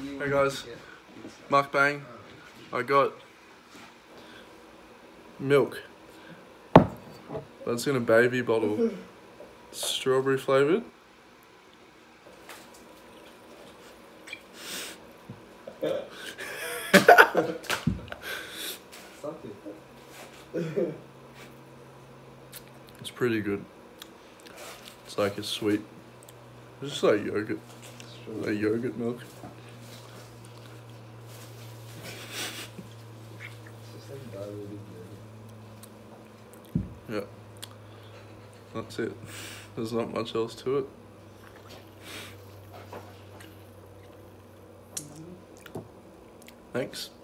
Hey guys, mukbang. I got milk, but it's in a baby bottle. Strawberry flavoured. It's pretty good. It's like a sweet, it's just like yogurt, like yogurt milk. Yeah, that's it. There's not much else to it. Thanks.